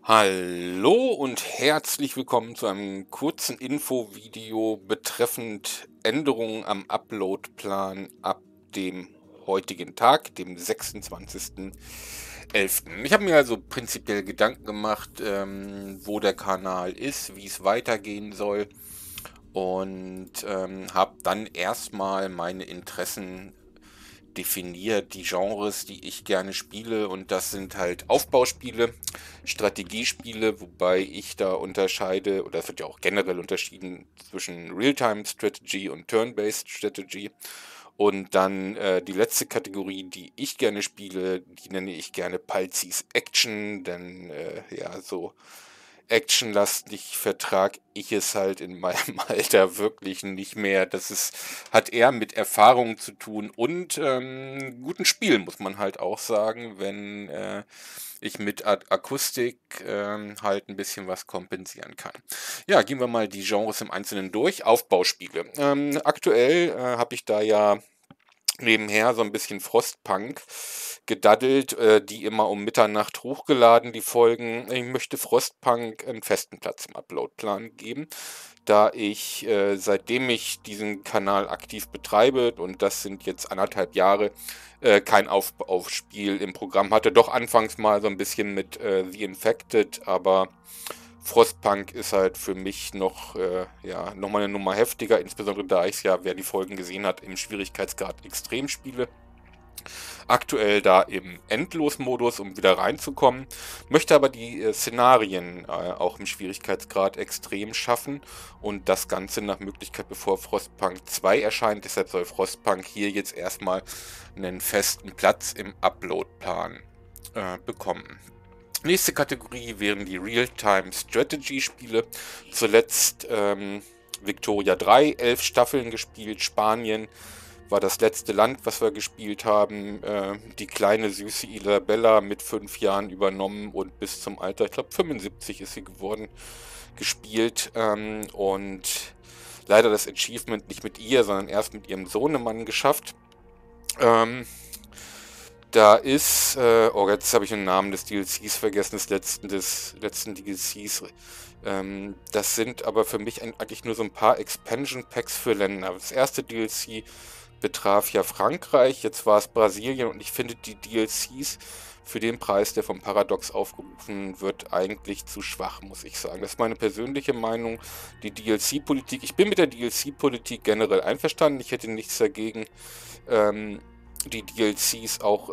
Hallo und herzlich willkommen zu einem kurzen Infovideo betreffend Änderungen am Uploadplan ab dem heutigen Tag, dem 26.11. Ich habe mir also prinzipiell Gedanken gemacht, wo der Kanal ist, wie es weitergehen soll und habe dann erstmal meine Interessen definiert, die Genres, die ich gerne spiele, und das sind halt Aufbauspiele, Strategiespiele, wobei ich da unterscheide, oder es wird ja auch generell unterschieden zwischen Real-Time-Strategy und Turn-Based Strategy. Und dann die letzte Kategorie, die ich gerne spiele, die nenne ich gerne Palzis Action, denn ja, so actionlastig vertrag ich es halt in meinem Alter wirklich nicht mehr. Hat eher mit Erfahrung zu tun und guten Spielen, muss man halt auch sagen, wenn ich mit Akustik halt ein bisschen was kompensieren kann. Ja, gehen wir mal die Genres im Einzelnen durch. Aufbauspiele. Aktuell habe ich da ja nebenher so ein bisschen Frostpunk gedaddelt, die immer um Mitternacht hochgeladen, die Folgen. Ich möchte Frostpunk einen festen Platz im Uploadplan geben, da ich, seitdem ich diesen Kanal aktiv betreibe, und das sind jetzt 1,5 Jahre, kein Aufbauspiel im Programm hatte. Doch anfangs mal so ein bisschen mit The Infected, aber Frostpunk ist halt für mich noch, ja, noch mal 'ne Nummer heftiger, insbesondere da ich es ja, wer die Folgen gesehen hat, im Schwierigkeitsgrad Extrem spiele. Aktuell da im Endlosmodus, um wieder reinzukommen, möchte aber die Szenarien auch im Schwierigkeitsgrad Extrem schaffen und das Ganze nach Möglichkeit, bevor Frostpunk 2 erscheint. Deshalb soll Frostpunk hier jetzt erstmal einen festen Platz im Uploadplan bekommen. Nächste Kategorie wären die Real-Time-Strategy-Spiele. Zuletzt Victoria 3, 11 Staffeln gespielt. Spanien war das letzte Land, was wir gespielt haben. Die kleine süße Isabella mit 5 Jahren übernommen und bis zum Alter, ich glaube 75 ist sie geworden, gespielt. Und leider das Achievement nicht mit ihr, sondern erst mit ihrem Sohnemann geschafft. Da ist, oh, jetzt habe ich den Namen des DLCs vergessen, des letzten DLCs. Das sind aber für mich eigentlich nur so ein paar Expansion Packs für Länder. Das erste DLC betraf ja Frankreich, jetzt war es Brasilien, und ich finde die DLCs für den Preis, der vom Paradox aufgerufen wird, eigentlich zu schwach, muss ich sagen. Das ist meine persönliche Meinung. Die DLC-Politik, ich bin mit der DLC-Politik generell einverstanden, ich hätte nichts dagegen, die DLCs auch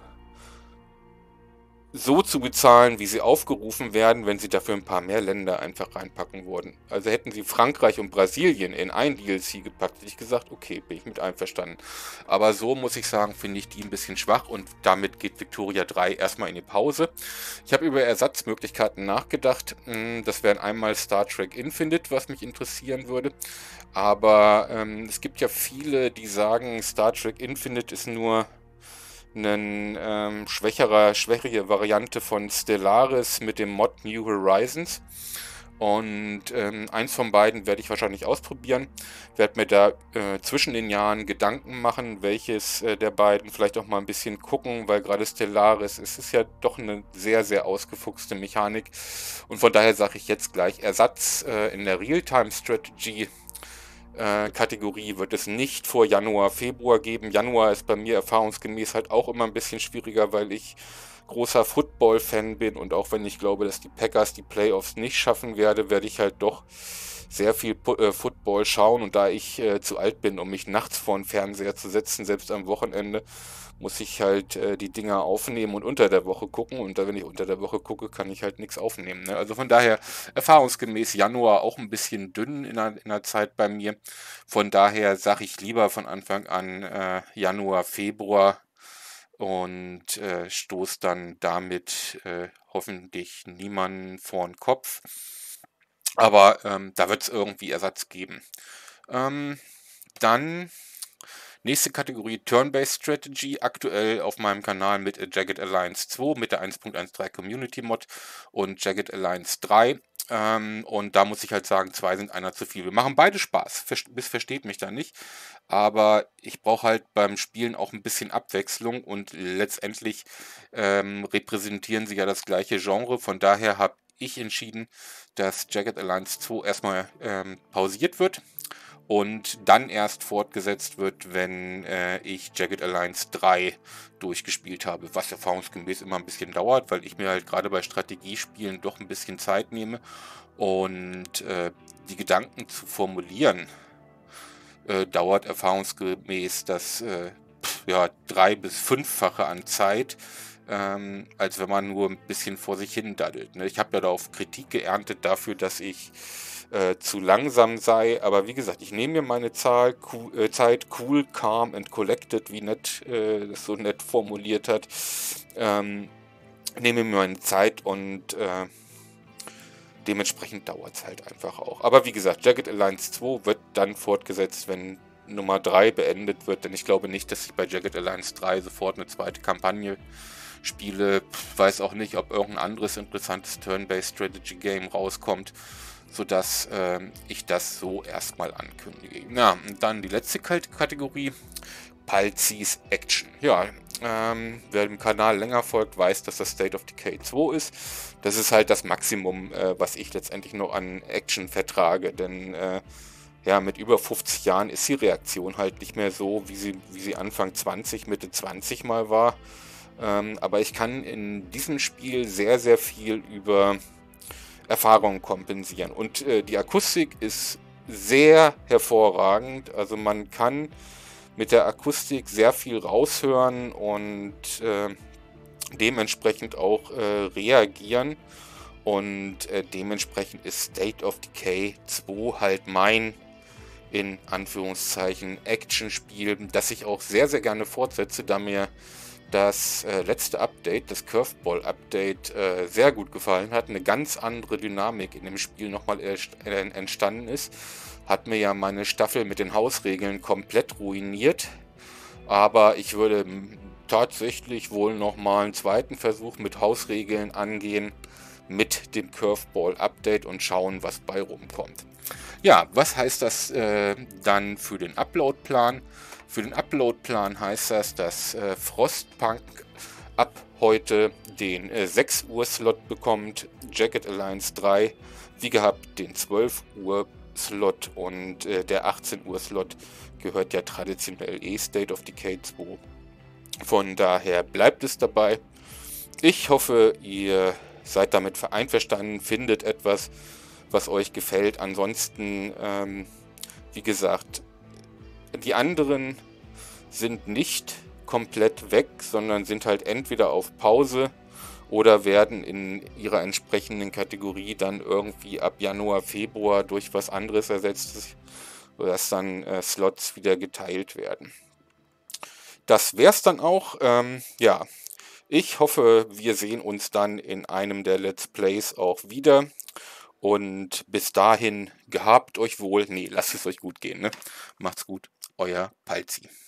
so zu bezahlen, wie sie aufgerufen werden, wenn sie dafür ein paar mehr Länder einfach reinpacken würden. Also hätten sie Frankreich und Brasilien in ein DLC gepackt, hätte ich gesagt, okay, bin ich mit einverstanden. Aber so muss ich sagen, finde ich die ein bisschen schwach, und damit geht Victoria 3 erstmal in die Pause. Ich habe über Ersatzmöglichkeiten nachgedacht. Das wären einmal Star Trek Infinite, was mich interessieren würde. Aber es gibt ja viele, die sagen, Star Trek Infinite ist nur eine schwächere Variante von Stellaris mit dem Mod New Horizons. Und eins von beiden werde ich wahrscheinlich ausprobieren. Werde mir da zwischen den Jahren Gedanken machen, welches der beiden, vielleicht auch mal ein bisschen gucken, weil gerade Stellaris, es ist ja doch eine sehr, sehr ausgefuchste Mechanik. Und von daher sage ich jetzt gleich Ersatz in der Real-Time-Strategy. Kategorie wird es nicht vor Januar, Februar geben. Januar ist bei mir erfahrungsgemäß halt auch immer ein bisschen schwieriger, weil ich großer Football-Fan bin, und auch wenn ich glaube, dass die Packers die Playoffs nicht schaffen werde ich halt doch sehr viel Football schauen, und da ich zu alt bin, um mich nachts vor den Fernseher zu setzen, selbst am Wochenende, muss ich halt die Dinger aufnehmen und unter der Woche gucken, und da, wenn ich unter der Woche gucke, kann ich halt nichts aufnehmen. Ne? Also von daher erfahrungsgemäß Januar auch ein bisschen dünn in der Zeit bei mir. Von daher sage ich lieber von Anfang an Januar, Februar, und stoß dann damit hoffentlich niemanden vor den Kopf. Aber da wird es irgendwie Ersatz geben. Ähm, Dann Nächste Kategorie Turn-Based Strategy, aktuell auf meinem Kanal mit Jagged Alliance 2, mit der 1.13 Community Mod und Jagged Alliance 3. Und da muss ich halt sagen, 2 sind einer zu viel. Wir machen beide Spaß, versteht mich da nicht. Aber ich brauche halt beim Spielen auch ein bisschen Abwechslung und letztendlich repräsentieren sie ja das gleiche Genre. Von daher habe ich entschieden, dass Jagged Alliance 2 erstmal pausiert wird und dann erst fortgesetzt wird, wenn ich Jagged Alliance 3 durchgespielt habe, was erfahrungsgemäß immer ein bisschen dauert, weil ich mir halt gerade bei Strategiespielen doch ein bisschen Zeit nehme und die Gedanken zu formulieren dauert erfahrungsgemäß das ja, 3- bis 5-fache an Zeit, als wenn man nur ein bisschen vor sich hin daddelt. Ne? Ich habe ja darauf Kritik geerntet dafür, dass ich zu langsam sei, aber wie gesagt, ich nehme mir meine Zeit, cool, calm and collected, wie nett das so nett formuliert hat, nehme mir meine Zeit und dementsprechend dauert es halt einfach auch. Aber wie gesagt, Jagged Alliance 2 wird dann fortgesetzt, wenn Nummer 3 beendet wird, denn ich glaube nicht, dass ich bei Jagged Alliance 3 sofort eine zweite Kampagne spiele. Weiß auch nicht, ob irgendein anderes interessantes Turn-Based Strategy Game rauskommt, sodass ich das so erstmal ankündige. Ja, und dann die letzte Kategorie, Palzis Action. Ja, wer dem Kanal länger folgt, weiß, dass das State of Decay 2 ist. Das ist halt das Maximum, was ich letztendlich noch an Action vertrage, denn ja, mit über 50 Jahren ist die Reaktion halt nicht mehr so, wie sie Anfang 20, Mitte 20 mal war. Aber ich kann in diesem Spiel sehr, sehr viel über Erfahrung kompensieren. Und die Akustik ist sehr hervorragend. Also man kann mit der Akustik sehr viel raushören und dementsprechend auch reagieren. Und dementsprechend ist State of Decay 2 halt mein, in Anführungszeichen, Action-Spiel, das ich auch sehr, sehr gerne fortsetze, da mir das letzte Update, das Curveball-Update, sehr gut gefallen hat. Eine ganz andere Dynamik in dem Spiel nochmal entstanden ist. Hat mir ja meine Staffel mit den Hausregeln komplett ruiniert. Aber ich würde tatsächlich wohl nochmal einen zweiten Versuch mit Hausregeln angehen, mit dem Curveball-Update und schauen, was bei rumkommt. Ja, was heißt das dann für den Uploadplan? Für den Uploadplan heißt das, dass Frostpunk ab heute den 6 Uhr Slot bekommt, Jagged Alliance 3 wie gehabt den 12 Uhr Slot und der 18 Uhr Slot gehört ja traditionell State of Decay 2. Von daher bleibt es dabei. Ich hoffe, ihr seid damit einverstanden, findet etwas, was euch gefällt. Ansonsten, wie gesagt, die anderen sind nicht komplett weg, sondern sind halt entweder auf Pause oder werden in ihrer entsprechenden Kategorie dann irgendwie ab Januar, Februar durch was anderes ersetzt, sodass dann Slots wieder geteilt werden. Das wär's dann auch. Ja, ich hoffe, wir sehen uns dann in einem der Let's Plays auch wieder. Und bis dahin, gehabt euch wohl. Nee, lasst es euch gut gehen. Ne? Macht's gut. Euer Palzi.